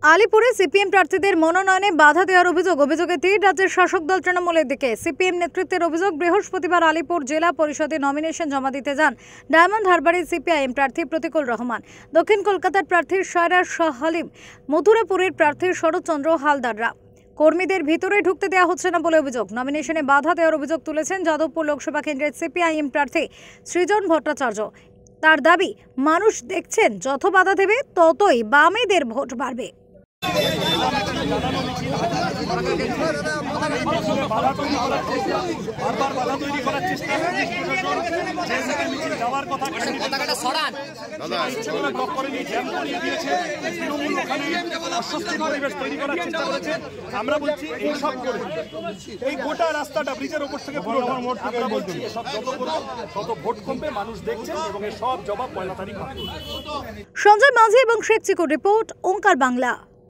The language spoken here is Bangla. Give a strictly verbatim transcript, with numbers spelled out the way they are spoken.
আলিপুরে সিপিএম প্রার্থীদের মনোনয়নে বাধা দেওয়ার অভিযোগ অভিযোগে তীর রাজ্যের শাসক দল তৃণমূলের দিকে। সিপিএম নেতৃত্বের অভিযোগ, বৃহস্পতিবার আলিপুর জেলা পরিষদে নমিনেশন জমা দিতে যান ডায়মন্ড হারবারের সিপিআইএম প্রার্থী প্রতিকুল রহমান, দক্ষিণ কলকাতার প্রার্থী সায়রার শাহ হালিম, মথুরাপুরের প্রার্থী শরৎচন্দ্র হালদাররা। কর্মীদের ভিতরে ঢুকতে দেওয়া হচ্ছে না বলে অভিযোগ। নমিনেশনে বাধা দেওয়ার অভিযোগ তুলেছেন যাদবপুর লোকসভা কেন্দ্রের সিপিআইএম প্রার্থী সৃজন ভট্টাচার্য। তার দাবি, মানুষ দেখছেন যত বাধা দেবে ততই বামেদের ভোট বাড়বে। আমরা বলছি এই সব করে এই গোটা রাস্তাটা ব্রিজের উপর থেকে পুরো আমরা বলছি সব যত করবো তত ভোট কমবে, মানুষ দেখছেন এবং এই সব জবাব পয়লা তারিখ। সঞ্জয় মাঝি এবং শেখ চিকুর রিপোর্ট, ওঙ্কার বাংলা।